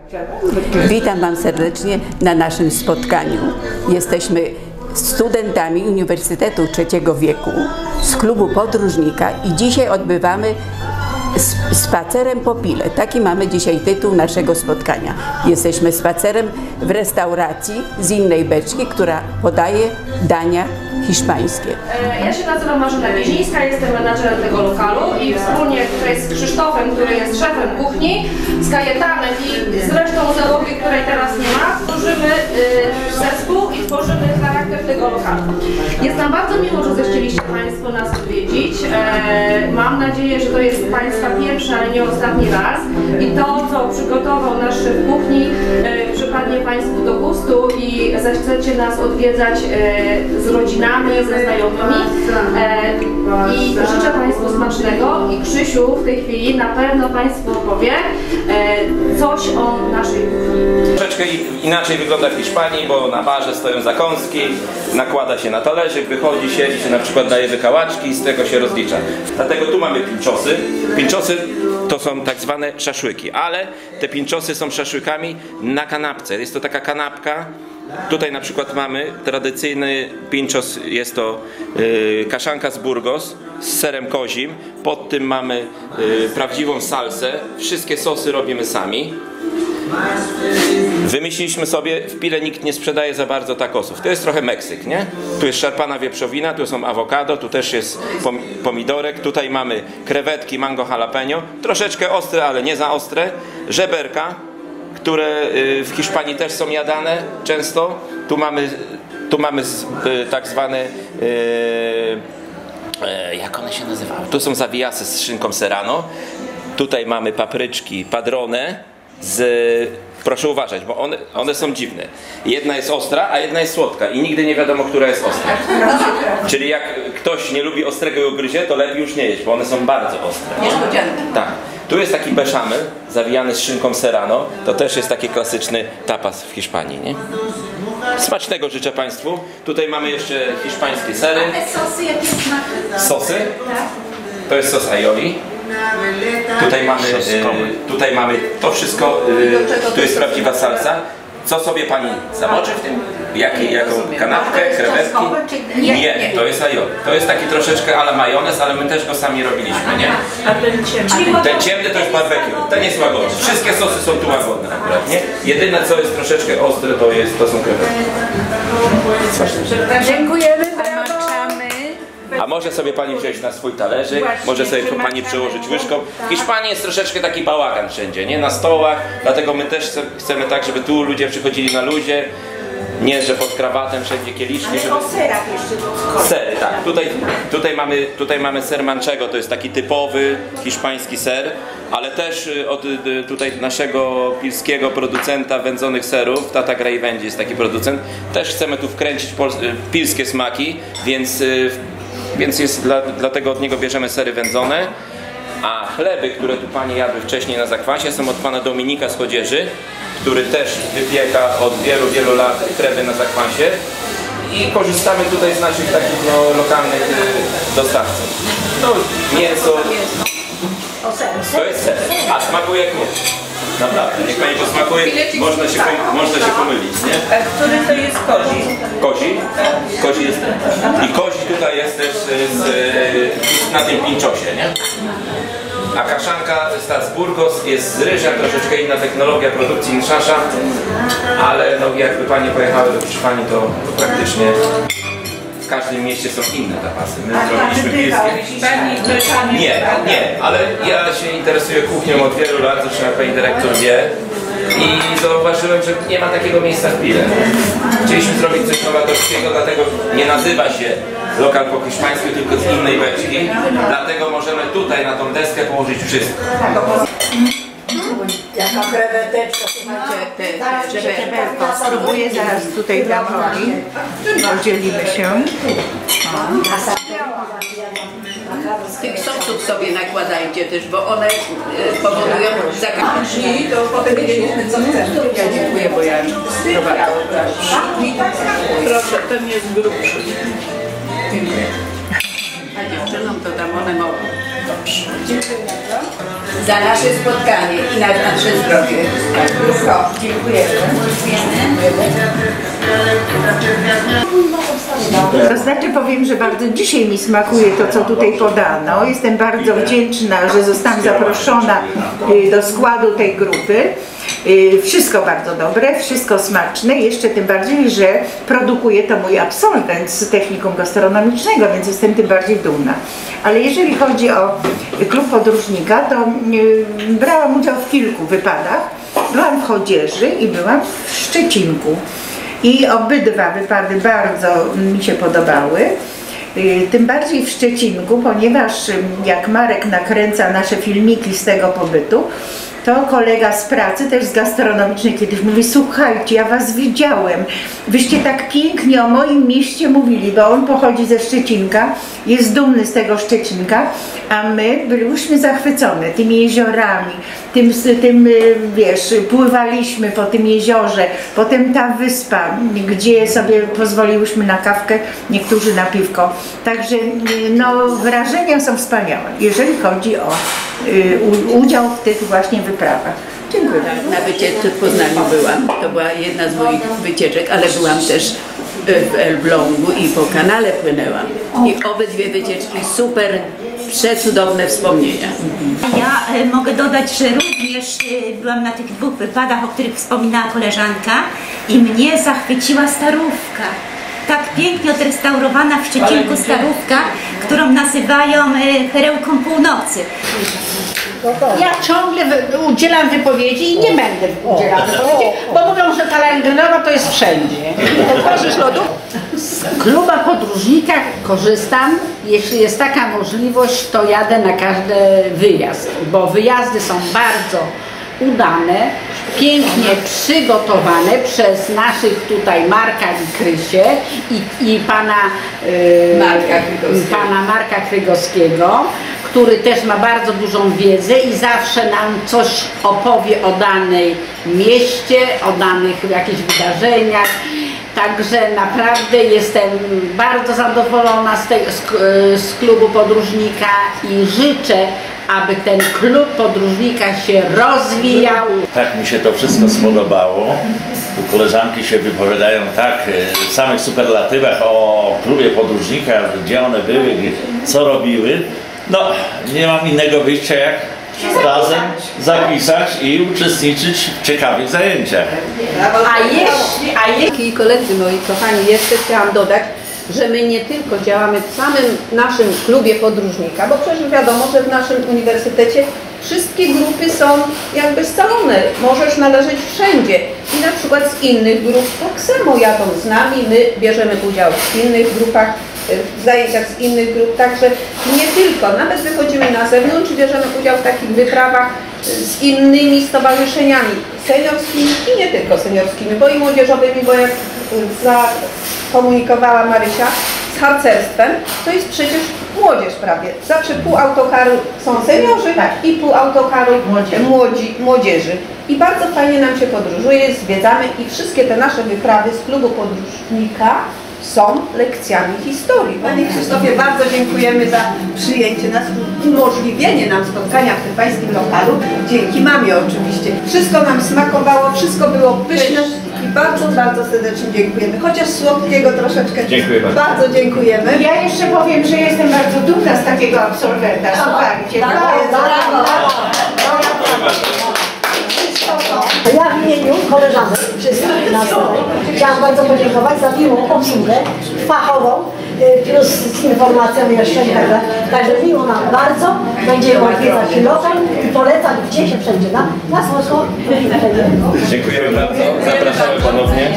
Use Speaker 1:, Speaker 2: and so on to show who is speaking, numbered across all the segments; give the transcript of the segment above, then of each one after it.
Speaker 1: Witam Wam serdecznie na naszym spotkaniu. Jesteśmy studentami Uniwersytetu Trzeciego Wieku z klubu Podróżnika i dzisiaj odbywamy spacerem po Pile. Taki mamy dzisiaj tytuł naszego spotkania. Jesteśmy spacerem w restauracji z innej beczki, która podaje dania hiszpańskie.
Speaker 2: Ja się nazywam Marzena Wiezińska, jestem menadżerem tego lokalu i wspólnie tutaj z Krzysztofem, który jest szefem kuchni, z Kajetanem i z resztą załogi, której teraz nie ma, tworzymy zespół i tworzymy charakter tego lokalu. Jest nam bardzo miło, że zechcieliście Państwo nas odwiedzić. Mam nadzieję, że to jest Państwa pierwszy, ale nie ostatni raz i to, co przygotował nasz szef kuchni, przypadnie Państwu do gustu i zechcecie nas odwiedzać z rodzinami, ze znajomymi i życzę Państwu smacznego i Krzysiu w tej chwili na pewno Państwu opowie coś o naszej kuchni.
Speaker 3: Troszeczkę inaczej wygląda w Hiszpanii, bo na barze stoją zakąski, nakłada się na talerzyk, wychodzi, siedzi się, na przykład daje wykałaczki i z tego się rozlicza. Dlatego tu mamy pinczosy. Pinczosy to są tak zwane szaszłyki, ale te pinczosy są szaszłykami na kanapce. Jest to taka kanapka. Tutaj na przykład mamy tradycyjny pinchos, jest to kaszanka z Burgos z serem kozim. Pod tym mamy prawdziwą salsę. Wszystkie sosy robimy sami. Wymyśliliśmy sobie, w Pile nikt nie sprzedaje za bardzo tacosów. To jest trochę Meksyk, nie? Tu jest szarpana wieprzowina, tu są awokado, tu też jest pomidorek. Tutaj mamy krewetki mango jalapeno. Troszeczkę ostre, ale nie za ostre. Żeberka, które w Hiszpanii też są jadane często. Tu mamy tak zwane, jak one się nazywały? Tu są zawijasy z szynką serrano. Tutaj mamy papryczki padrone proszę uważać, bo one są dziwne. Jedna jest ostra, a jedna jest słodka i nigdy nie wiadomo, która jest ostra. Czyli jak ktoś nie lubi ostrego i ugryzie, to lepiej już nie jeść, bo one są bardzo ostre.
Speaker 1: Niespodzianka.
Speaker 3: Tak. Tu jest taki beszamel zawijany z szynką serrano. To też jest taki klasyczny tapas w Hiszpanii, nie? Smacznego życzę Państwu. Tutaj mamy jeszcze hiszpańskie sery.
Speaker 4: A sosy, jakie smaki?
Speaker 3: Sosy? To jest sos aioli. Tutaj mamy to wszystko, tu jest prawdziwa salsa. Co sobie Pani zamoczy w tym? Jaką kanapkę, krewetki? Nie, to jest aioli. To jest taki troszeczkę ale majonez, ale my też go sami robiliśmy, nie? Ten ciemny to jest barbecue, ten jest łagodny. Wszystkie sosy są tu łagodne akurat, nie? Jedyne co jest troszeczkę ostre to są krewetki.
Speaker 1: Dziękujemy.
Speaker 3: A może sobie Pani wziąć na swój talerzyk, może sobie Pani przełożyć łyżką. W Hiszpanii jest troszeczkę taki bałagan wszędzie, nie? Na stołach, dlatego my też chcemy tak, żeby tu ludzie przychodzili na luzie, nie że pod krawatem wszędzie kieliszki.
Speaker 4: Żeby... O serach jeszcze.
Speaker 3: Sery, tak. Tutaj mamy ser manchego, to jest taki typowy hiszpański ser, ale też od tutaj naszego pilskiego producenta wędzonych serów, Tata Grejwędzi jest taki producent, też chcemy tu wkręcić pilskie smaki, więc dlatego od niego bierzemy sery wędzone, a chleby, które tu Panie jadły wcześniej na zakwasie, są od Pana Dominika z Chodzieży, który też wypieka od wielu, wielu lat chleby na zakwasie i korzystamy tutaj z naszych takich lokalnych dostawców. Mięso, to jest ser, a smakuje jak mięso. Naprawdę, niech Pani posmakuje, można się pomylić, nie?
Speaker 5: A który to jest kozi?
Speaker 3: Kozi? Kozi jest. I kozi tutaj jest też na tym pinczosie, nie? A kaszanka z Burgos jest z ryżem, troszeczkę inna technologia produkcji niż nasza, ale jakby Panie pojechały do Hiszpanii, to praktycznie w każdym mieście są inne tapasy. My zrobiliśmy pilskie. Nie, ale ja się interesuję kuchnią od wielu lat, zresztą jak Pani dyrektor wie. I zauważyłem, że nie ma takiego miejsca w Pile. Chcieliśmy zrobić coś nowatorskiego, dlatego nie nazywa się lokal po hiszpańsku, tylko z innej beczki. Dlatego możemy tutaj na tą deskę położyć wszystko.
Speaker 1: Jaka kreweteczka, słuchajcie, żeberko. Spróbuję zaraz tutaj dam rogi. Podzielimy się. Z tych sosów sobie nakładajcie też, bo one powodują zakazki. To potem wiedzieliśmy, co chcemy. Ja dziękuję, bo ja próbowałam. Proszę, ten jest grubszy. Dziękuję. A dziewczynom to tam one mogą. Za nasze spotkanie i na nasze zdrowie. Dziękujemy.
Speaker 4: To znaczy powiem, że bardzo dzisiaj mi smakuje to, co tutaj podano. Jestem bardzo wdzięczna, że zostałam zaproszona do składu tej grupy. Wszystko bardzo dobre, wszystko smaczne, jeszcze tym bardziej, że produkuje to mój absolwent z technikum gastronomicznego, więc jestem tym bardziej dumna. Ale jeżeli chodzi o klub podróżnika, to brałam udział w kilku wypadach. Byłam w Chodzieży i byłam w Szczecinku. I obydwa wypady bardzo mi się podobały. Tym bardziej w Szczecinku, ponieważ jak Marek nakręca nasze filmiki z tego pobytu, to kolega z pracy, też z gastronomicznej, kiedyś mówi: słuchajcie, ja was widziałem, wyście tak pięknie o moim mieście mówili, bo on pochodzi ze Szczecinka, jest dumny z tego Szczecinka, a my byliśmy zachwycone tymi jeziorami, tym wiesz, pływaliśmy po tym jeziorze, potem ta wyspa, gdzie sobie pozwoliłyśmy na kawkę, niektórzy na piwko, także no, wrażenia są wspaniałe, jeżeli chodzi o udział w tych właśnie wyprawach. Dziękuję.
Speaker 1: Na wycieczce w Poznaniu byłam, to była jedna z moich wycieczek, ale byłam też w Elblągu i po kanale płynęłam. I obydwie wycieczki super, przecudowne wspomnienia.
Speaker 5: Ja mogę dodać, że również byłam na tych dwóch wypadach, o których wspominała koleżanka, i mnie zachwyciła Starówka. Tak pięknie odrestaurowana w Szczecinku Starówka, którą nazywają Perełką Północy.
Speaker 6: Ja ciągle udzielam wypowiedzi i nie będę udzielać wypowiedzi, bo mówią, że ta Langrenowa to jest wszędzie. Korzysz lodów? Z kluba podróżnika korzystam. Jeśli jest taka możliwość, to jadę na każdy wyjazd, bo wyjazdy są bardzo udane, pięknie przygotowane przez naszych tutaj Marka i Krysię i pana Marka Krygowskiego, który też ma bardzo dużą wiedzę i zawsze nam coś opowie o danej mieście, o danych jakichś wydarzeniach. Także naprawdę jestem bardzo zadowolona z klubu podróżnika i życzę, aby ten klub podróżnika się rozwijał.
Speaker 7: Tak mi się to wszystko spodobało. Tu koleżanki się wypowiadają tak w samych superlatywach o klubie podróżnika, gdzie one były, co robiły. No, nie mam innego wyjścia jak razem zapisać i uczestniczyć w ciekawych zajęciach.
Speaker 8: A jeśli koledzy moi kochani, jeszcze chciałam dodać, że my nie tylko działamy w samym naszym klubie podróżnika, bo przecież wiadomo, że w naszym uniwersytecie wszystkie grupy są jakby scalone. Możesz należeć wszędzie i na przykład z innych grup tak samo jadą z nami, my bierzemy udział w innych grupach, w zajęciach z innych grup, także nie tylko, nawet wychodzimy na zewnątrz, bierzemy udział w takich wyprawach z innymi stowarzyszeniami seniorskimi i nie tylko seniorskimi, bo i młodzieżowymi, bo jak zakomunikowała Marysia, z harcerstwem, to jest przecież młodzież prawie. Zawsze pół autokaru są seniorzy i pół autokaru młodzieży. I bardzo fajnie nam się podróżuje, zwiedzamy i wszystkie te nasze wyprawy z klubu podróżnika są lekcjami historii.
Speaker 9: Panie Krzysztofie, bardzo dziękujemy za przyjęcie nas, umożliwienie nam spotkania w tym pańskim lokalu. Dzięki mamie oczywiście. Wszystko nam smakowało, wszystko było pyszne i bardzo, bardzo serdecznie dziękujemy. Chociaż słodkiego troszeczkę.
Speaker 7: Dziękuję bardzo.
Speaker 9: Bardzo dziękujemy.
Speaker 4: Ja jeszcze powiem, że jestem bardzo dumna z takiego absolwenta. Słuchajcie,
Speaker 10: Ja w imieniu koleżanek wszystkich nas tutaj chciałam bardzo podziękować za miłą obsługę fachową, plus z informacją jeszcze i tak dalej. Także miło nam bardzo, będziemy odwiedzać lokal i polecać gdzie się wszędzie na Słodko.
Speaker 7: Dziękujemy bardzo, zapraszamy ponownie.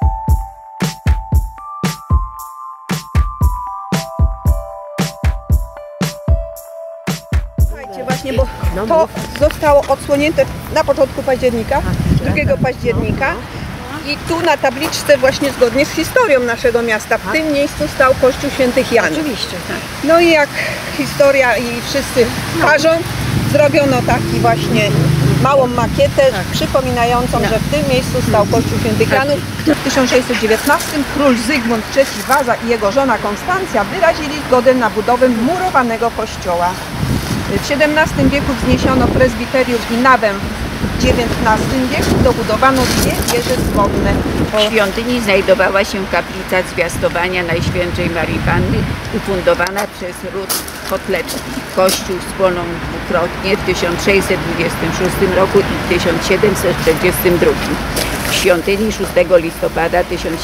Speaker 9: Właśnie, bo to zostało odsłonięte na początku października, 2 października i tu na tabliczce właśnie zgodnie z historią naszego miasta, w tym miejscu stał Kościół Świętych Janów.
Speaker 10: Oczywiście, tak.
Speaker 9: No i jak historia i wszyscy każą, zrobiono taki właśnie małą makietę przypominającą, że w tym miejscu stał Kościół Świętych Janów. W 1619 król Zygmunt III Waza i jego żona Konstancja wyrazili zgodę na budowę murowanego kościoła. W XVII wieku wzniesiono prezbiterium i nawę. W XIX wieku dobudowano dwie wieże zwodne.
Speaker 1: W świątyni znajdowała się kaplica zwiastowania Najświętszej Marii Panny, ufundowana przez ród Kotleczki. Kościół spłonął dwukrotnie w 1626 roku i w 1742. W świątyni 6 listopada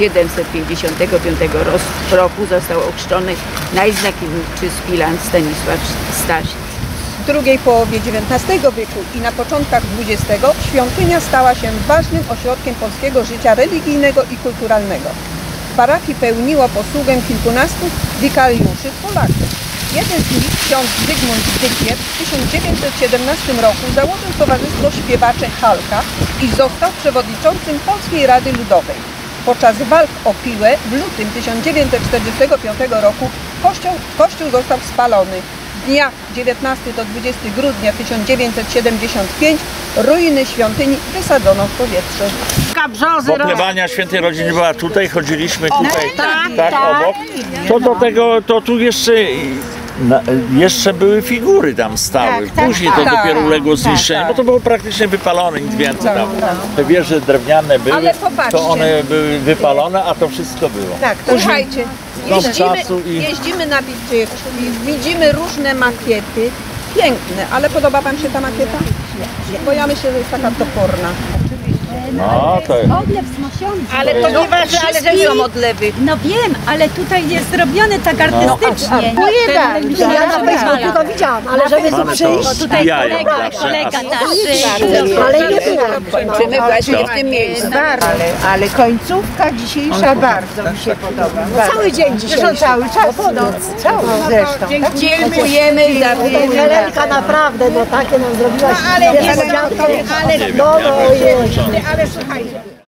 Speaker 1: 1755 roku został ochrzczony najznakomitszy szpilan Stanisław Staszic.
Speaker 9: W drugiej połowie XIX wieku i na początkach XX świątynia stała się ważnym ośrodkiem polskiego życia religijnego i kulturalnego. W parafii pełniło posługę kilkunastu wikariuszy Polaków. Jeden z nich, ksiądz Zygmunt Zykier, w 1917 roku założył Towarzystwo Śpiewacze Halka i został przewodniczącym Polskiej Rady Ludowej. Podczas walk o Piłę w lutym 1945 roku kościół został spalony. Dnia 19 do 20 grudnia 1975 ruiny świątyni wysadzono w powietrze.
Speaker 7: Bo plebania Świętej Rodziny była tutaj, chodziliśmy tutaj, tak obok. To do tego, to tu jeszcze były figury tam stały. Później to dopiero uległo zniszczeniu, bo to było praktycznie wypalone, nic więcej tam. Te wieże drewniane były, to one były wypalone, a to wszystko było.
Speaker 9: Tak, to słuchajcie, jeździmy na Witczych i widzimy różne makiety, piękne, ale podoba Wam się ta makieta? Bo ja myślę, że jest taka toporna.
Speaker 7: No, to jest.
Speaker 5: Odlew zmosiony.
Speaker 9: Ale to nieważne, ale że są odlewy.
Speaker 5: No wiem, ale tutaj jest zrobione tak artystycznie.
Speaker 10: Ja na Facebooku to widziałam, ale żeby tu przyjść,
Speaker 5: Tutaj kolega nasz.
Speaker 10: ale nie byłam.
Speaker 1: Kończymy właśnie w tym miejscu.
Speaker 4: Ale końcówka dzisiejsza bardzo mi się podoba.
Speaker 10: Cały dzień dzisiaj.
Speaker 4: Zresztą cały czas. Cały zresztą.
Speaker 1: Dziękujemy za
Speaker 10: Helenka naprawdę, no takie nam zrobiłaś.
Speaker 4: Ale
Speaker 10: niespodziankę. No,
Speaker 4: ale słuchajcie.